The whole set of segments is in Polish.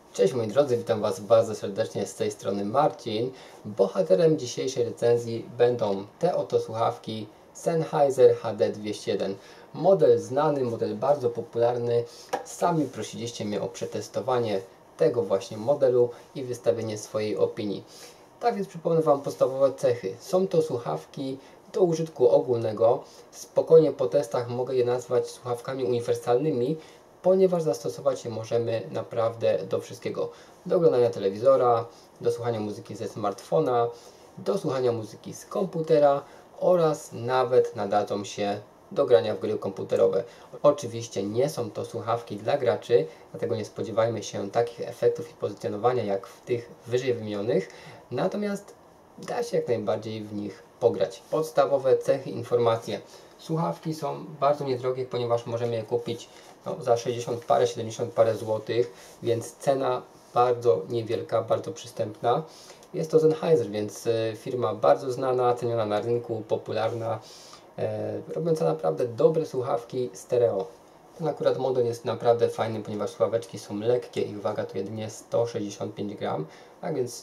Cześć moi drodzy, witam Was bardzo serdecznie z tej strony Marcin. Bohaterem dzisiejszej recenzji będą te oto słuchawki Sennheiser HD201. Model znany, model bardzo popularny. Sami prosiliście mnie o przetestowanie tego właśnie modelu i wystawienie swojej opinii. Tak więc przypomnę Wam podstawowe cechy. Są to słuchawki do użytku ogólnego. Spokojnie po testach mogę je nazwać słuchawkami uniwersalnymi, ponieważ zastosować je możemy naprawdę do wszystkiego. Do oglądania telewizora, do słuchania muzyki ze smartfona, do słuchania muzyki z komputera oraz nawet nadadzą się do grania w gry komputerowe. Oczywiście nie są to słuchawki dla graczy, dlatego nie spodziewajmy się takich efektów i pozycjonowania jak w tych wyżej wymienionych, natomiast da się jak najbardziej w nich pograć. Podstawowe cechy, informacje. Słuchawki są bardzo niedrogie, ponieważ możemy je kupić za 60 parę, 70 parę złotych, więc cena bardzo niewielka, bardzo przystępna. Jest to Sennheiser, więc firma bardzo znana, ceniona na rynku, popularna, robiąca naprawdę dobre słuchawki stereo. Ten akurat model jest naprawdę fajny, ponieważ słuchaweczki są lekkie, ich waga to jedynie 165 gram, tak więc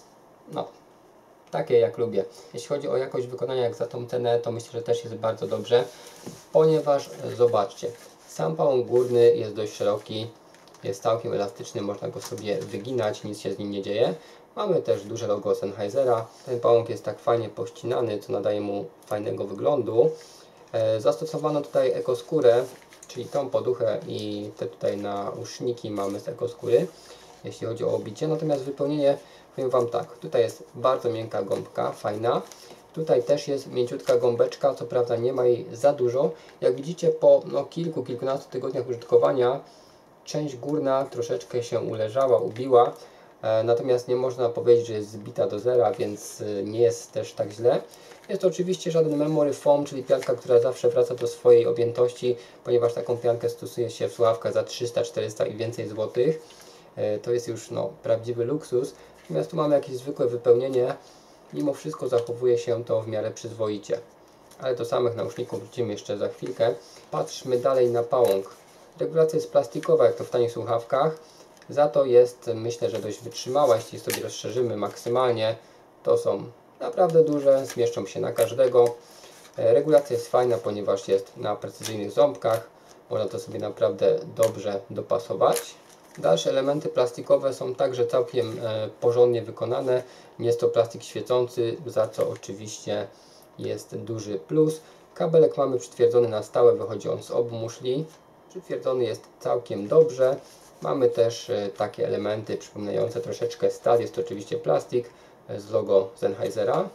takie jak lubię. Jeśli chodzi o jakość wykonania, jak za tą cenę, to myślę, że też jest bardzo dobrze, ponieważ zobaczcie, sam pałąk górny jest dość szeroki, jest całkiem elastyczny, można go sobie wyginać, nic się z nim nie dzieje. Mamy też duże logo Sennheisera. Ten pałąk jest tak fajnie pościnany, co nadaje mu fajnego wyglądu. Zastosowano tutaj ekoskórę, czyli tą poduchę i te tutaj nauszniki mamy z ekoskóry, jeśli chodzi o obicie. Natomiast wypełnienie, powiem Wam tak, tutaj jest bardzo miękka gąbka, fajna. Tutaj też jest mięciutka gąbeczka, co prawda nie ma jej za dużo. Jak widzicie, po kilkunastu tygodniach użytkowania część górna troszeczkę się uleżała, ubiła. Natomiast nie można powiedzieć, że jest zbita do zera, więc nie jest też tak źle. Jest to oczywiście żaden memory foam, czyli pianka, która zawsze wraca do swojej objętości, ponieważ taką piankę stosuje się w słuchawkach za 300, 400 i więcej złotych. To jest już prawdziwy luksus. Natomiast tu mamy jakieś zwykłe wypełnienie. Mimo wszystko zachowuje się to w miarę przyzwoicie. Ale do samych nauszników wrócimy jeszcze za chwilkę. Patrzmy dalej na pałąk. Regulacja jest plastikowa, jak to w tanich słuchawkach. Za to jest, myślę, że dość wytrzymała. Jeśli sobie rozszerzymy maksymalnie, to są naprawdę duże, zmieszczą się na każdego. Regulacja jest fajna, ponieważ jest na precyzyjnych ząbkach. Można to sobie naprawdę dobrze dopasować. Dalsze elementy plastikowe są także całkiem porządnie wykonane. Nie jest to plastik świecący, za co oczywiście jest duży plus. Kabelek mamy przytwierdzony na stałe, wychodzi on z obu muszli. Przytwierdzony jest całkiem dobrze. Mamy też takie elementy przypominające troszeczkę stal. Jest to oczywiście plastik z logo Sennheisera.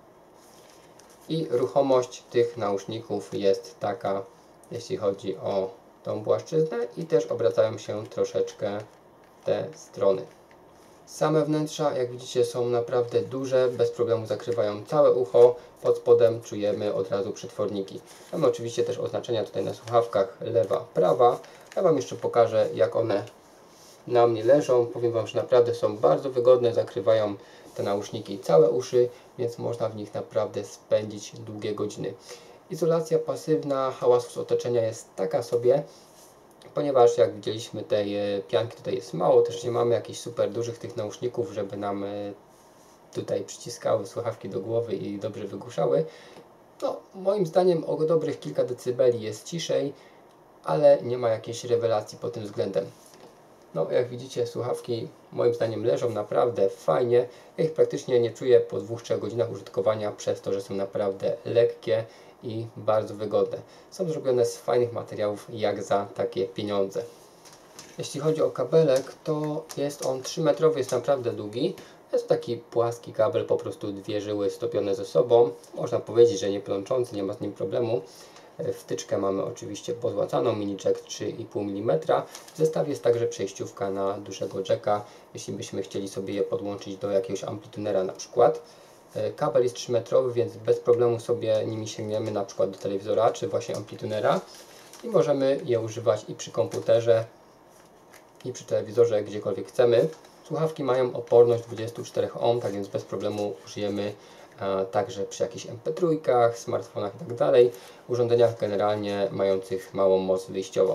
I ruchomość tych nauszników jest taka, jeśli chodzi o tą płaszczyznę, i też obracają się troszeczkę te strony. Same wnętrza, jak widzicie, są naprawdę duże, bez problemu zakrywają całe ucho. Pod spodem czujemy od razu przetworniki. Mamy oczywiście też oznaczenia tutaj na słuchawkach lewa, prawa. Ja Wam jeszcze pokażę, jak one na mnie leżą. Powiem Wam, że naprawdę są bardzo wygodne, zakrywają te nauszniki całe uszy, więc można w nich naprawdę spędzić długie godziny. Izolacja pasywna hałasu z otoczenia jest taka sobie, ponieważ jak widzieliśmy, tej pianki tutaj jest mało, też nie mamy jakichś super dużych tych nauszników, żeby nam tutaj przyciskały słuchawki do głowy i dobrze wygłuszały. Moim zdaniem o dobrych kilka decybeli jest ciszej, ale nie ma jakiejś rewelacji pod tym względem. Jak widzicie, słuchawki moim zdaniem leżą naprawdę fajnie. Ja ich praktycznie nie czuję po 2-3 godzinach użytkowania, przez to, że są naprawdę lekkie i bardzo wygodne. Są zrobione z fajnych materiałów, jak za takie pieniądze. Jeśli chodzi o kabelek, to jest on 3-metrowy, jest naprawdę długi. Jest to taki płaski kabel, po prostu dwie żyły stopione ze sobą. Można powiedzieć, że nie plączący, nie ma z nim problemu. Wtyczkę mamy oczywiście pozłacaną, mini jack 3,5 mm. W zestawie jest także przejściówka na dużego jacka, jeśli byśmy chcieli sobie je podłączyć do jakiegoś amplitunera na przykład. Kabel jest 3-metrowy, więc bez problemu sobie nimi sięgniemy na przykład do telewizora czy właśnie amplitunera i możemy je używać i przy komputerze, i przy telewizorze, gdziekolwiek chcemy. Słuchawki mają oporność 24 ohm, tak więc bez problemu użyjemy także przy jakichś MP3, smartfonach itd. Urządzeniach generalnie mających małą moc wyjściową.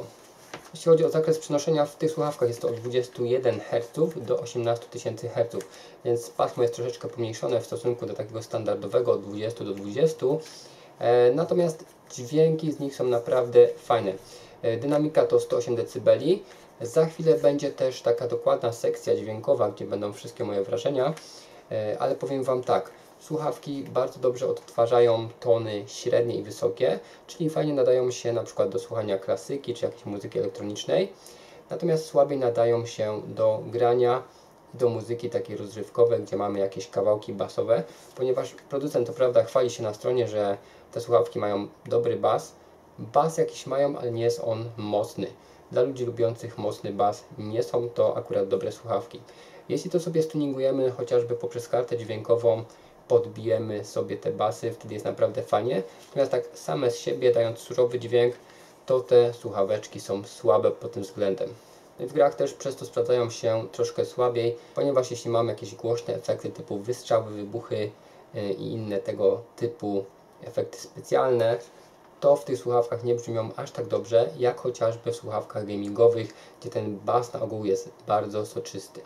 Jeśli chodzi o zakres przenoszenia, w tych słuchawkach jest to od 21 Hz do 18 000 Hz, więc pasmo jest troszeczkę pomniejszone w stosunku do takiego standardowego od 20 do 20. Natomiast dźwięki z nich są naprawdę fajne. Dynamika to 108 dB. Za chwilę będzie też taka dokładna sekcja dźwiękowa, gdzie będą wszystkie moje wrażenia, ale powiem Wam tak, słuchawki bardzo dobrze odtwarzają tony średnie i wysokie, czyli fajnie nadają się na przykład do słuchania klasyki czy jakiejś muzyki elektronicznej, natomiast słabiej nadają się do grania, do muzyki takiej rozrywkowej, gdzie mamy jakieś kawałki basowe, ponieważ producent to prawda chwali się na stronie, że te słuchawki mają dobry bas. Bas jakiś mają, ale nie jest on mocny. Dla ludzi lubiących mocny bas nie są to akurat dobre słuchawki. Jeśli to sobie stuningujemy chociażby poprzez kartę dźwiękową, podbijemy sobie te basy, wtedy jest naprawdę fajnie. Natomiast tak same z siebie, dając surowy dźwięk, to te słuchaweczki są słabe pod tym względem. W grach też przez to sprawdzają się troszkę słabiej, ponieważ jeśli mamy jakieś głośne efekty typu wystrzały, wybuchy i inne tego typu efekty specjalne, to w tych słuchawkach nie brzmią aż tak dobrze, jak chociażby w słuchawkach gamingowych, gdzie ten bas na ogół jest bardzo soczysty.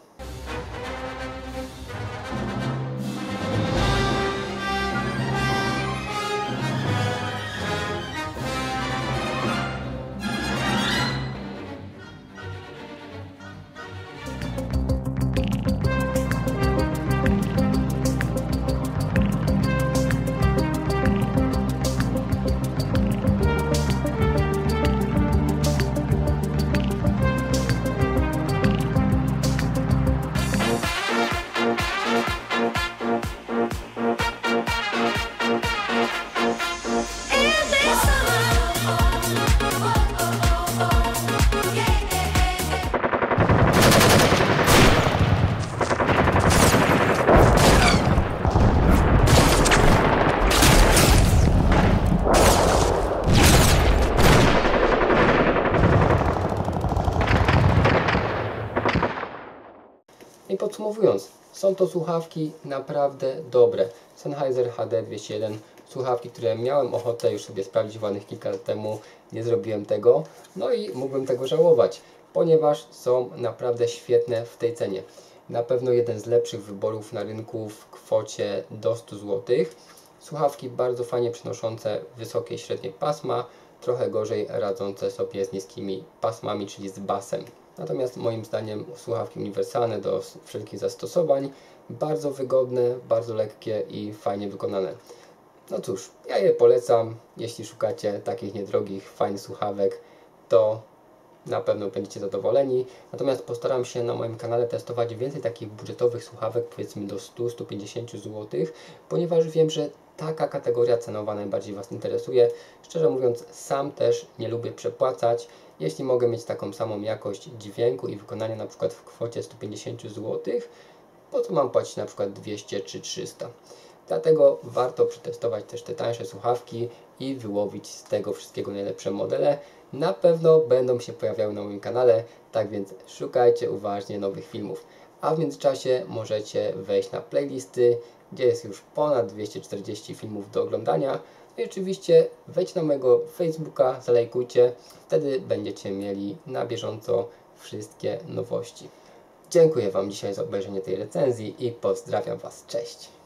I podsumowując, są to słuchawki naprawdę dobre. Sennheiser HD201, słuchawki, które miałem ochotę już sobie sprawdzić ładnych kilka lat temu, nie zrobiłem tego, no i mógłbym tego żałować, ponieważ są naprawdę świetne w tej cenie. Na pewno jeden z lepszych wyborów na rynku w kwocie do 100 zł. Słuchawki bardzo fajnie przynoszące wysokie i średnie pasma, trochę gorzej radzące sobie z niskimi pasmami, czyli z basem. Natomiast moim zdaniem słuchawki uniwersalne do wszelkich zastosowań, bardzo wygodne, bardzo lekkie i fajnie wykonane. No cóż, ja je polecam, jeśli szukacie takich niedrogich, fajnych słuchawek, to na pewno będziecie zadowoleni. Natomiast postaram się na moim kanale testować więcej takich budżetowych słuchawek, powiedzmy do 100-150 zł, ponieważ wiem, że taka kategoria cenowa najbardziej Was interesuje. Szczerze mówiąc, sam też nie lubię przepłacać. Jeśli mogę mieć taką samą jakość dźwięku i wykonania na przykład w kwocie 150 zł, po co mam płacić na przykład 200 czy 300? Dlatego warto przetestować też te tańsze słuchawki i wyłowić z tego wszystkiego najlepsze modele. Na pewno będą się pojawiały na moim kanale, tak więc szukajcie uważnie nowych filmów. A w międzyczasie możecie wejść na playlisty, gdzie jest już ponad 240 filmów do oglądania. No i oczywiście wejdź na mojego Facebooka, zalajkujcie, wtedy będziecie mieli na bieżąco wszystkie nowości. Dziękuję Wam dzisiaj za obejrzenie tej recenzji i pozdrawiam Was, cześć!